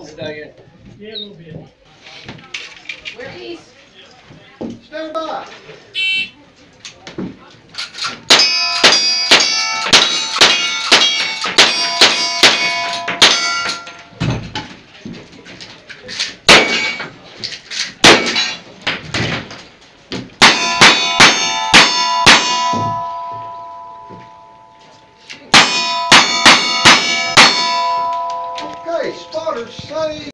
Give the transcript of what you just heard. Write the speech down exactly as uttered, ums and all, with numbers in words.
Diane. Yeah, a little bit. Where is? Stand by. Okay, spotters say.